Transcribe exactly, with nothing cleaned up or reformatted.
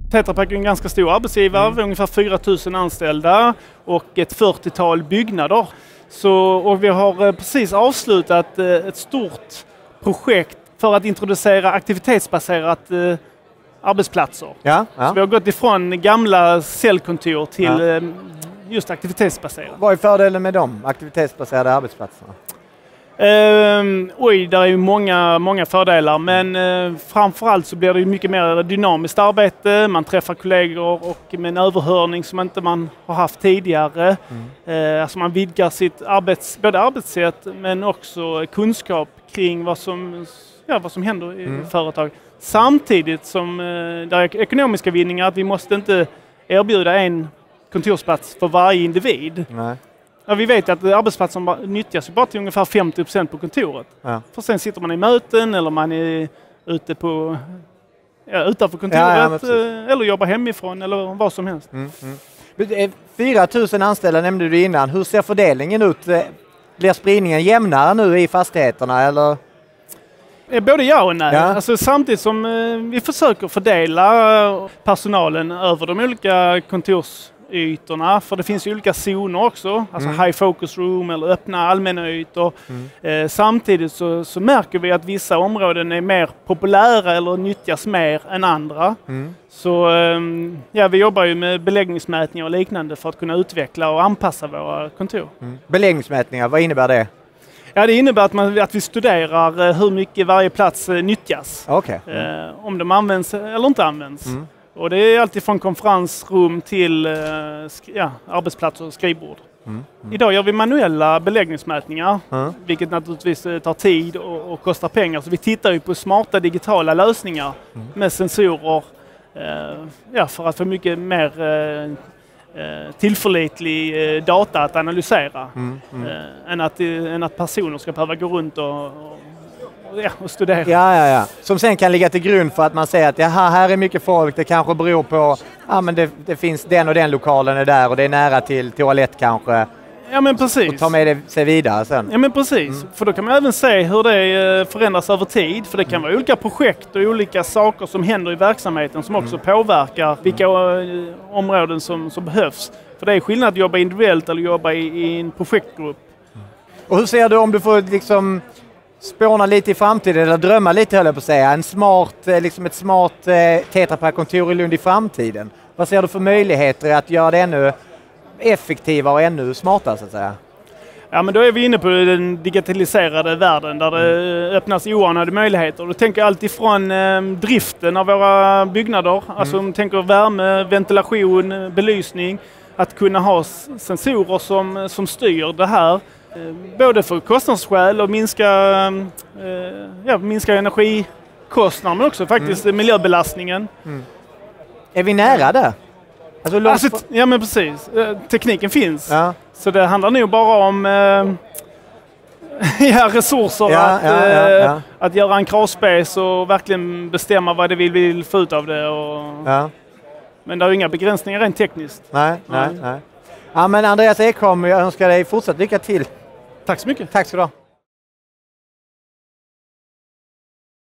Tetra Pak är en ganska stor arbetsgivare, mm. ungefär fyra tusen anställda och ett fyrtiotal byggnader. Så, och vi har precis avslutat ett stort projekt för att introducera aktivitetsbaserat eh, arbetsplatser. Ja, ja. Så vi har gått ifrån gamla cellkontor till ja. eh, just aktivitetsbaserat. Vad är fördelen med de aktivitetsbaserade arbetsplatserna? Uh, oj, där är ju många, många fördelar, men uh, framförallt så blir det ju mycket mer dynamiskt arbete. Man träffar kollegor och med en överhörning som inte man har haft tidigare. Mm. Uh, alltså man vidgar sitt arbets, både arbetssätt men också kunskap kring vad som, ja, vad som händer i mm. företag. Samtidigt som uh, det är ekonomiska vinningar, att vi måste inte erbjuda en kontorsplats för varje individ. Nej. Ja, vi vet att arbetsplatsen nyttjas bara till ungefär femtio procent på kontoret. Ja. För sen sitter man i möten eller man är ute på, ja, utanför kontoret ja, ja, eller jobbar hemifrån eller vad som helst. Mm, mm. fyra tusen anställda nämnde du innan. Hur ser fördelningen ut? Blir spridningen jämnare nu i fastigheterna eller? Både ja och nej. Ja. Alltså, samtidigt som eh, vi försöker fördela personalen över de olika kontors ytorna, för det finns ju olika zoner också, alltså mm. high focus room eller öppna allmänna ytor. Mm. Eh, samtidigt så, så märker vi att vissa områden är mer populära eller nyttjas mer än andra. Mm. Så eh, ja, vi jobbar ju med beläggningsmätningar och liknande för att kunna utveckla och anpassa våra kontor. Mm. Beläggningsmätningar, vad innebär det? Ja, det innebär att, man, att vi studerar hur mycket varje plats nyttjas. Okay. Mm. Eh, om de används eller inte används. Mm. Och det är alltid från konferensrum till ja, arbetsplatser och skrivbord. Mm. Mm. Idag gör vi manuella beläggningsmätningar, mm. vilket naturligtvis tar tid och, och kostar pengar. Så vi tittar ju på smarta digitala lösningar mm. med sensorer eh, ja, för att få mycket mer eh, tillförlitlig eh, data att analysera. Mm. Mm. Eh, än, att, än att personer ska behöva gå runt och, och Ja, och studera. Ja, ja, ja. Som sen kan ligga till grund för att man säger att jaha, här är mycket folk, det kanske beror på ja, men det, det finns den och den lokalen är där och det är nära till toalett kanske. Ja, men precis. Och ta med det sig vidare sen. Ja, men precis. Mm. För då kan man även se hur det förändras över tid. För det kan mm. vara olika projekt och olika saker som händer i verksamheten som också mm. påverkar vilka mm. områden som, som behövs. För det är skillnad att jobba individuellt eller jobba i, i en projektgrupp. Mm. Och hur ser du om du får liksom spåna lite i framtiden eller drömma lite, höll jag på att säga, en smart, liksom ett smart eh, Tetra Pak-kontor i Lund i framtiden. Vad ser du för möjligheter att göra det ännu effektivare och ännu smartare så att säga? Ja, men då är vi inne på den digitaliserade världen där det mm. öppnas oanade möjligheter. Då tänker jag alltid från eh, driften av våra byggnader, mm. alltså om tänker värme, ventilation, belysning, att kunna ha sensorer som, som styr det här. Både för kostnadsskäl och minska, eh, ja, minska energikostnader men också faktiskt mm. miljöbelastningen. Mm. Är vi nära det? Alltså, alltså, ja men precis. Tekniken finns. Ja. Så det handlar nog bara om eh, ja, resurser ja, att, ja, ja, ja. Eh, att göra en kravspace och verkligen bestämma vad det vill, vill få ut av det. Och, ja. Men det är inga begränsningar rent tekniskt. Nej, nej, nej. Ja, men Andreas Ekholm, jag önskar dig fortsatt lycka till. Tack så mycket. Tack så du ha.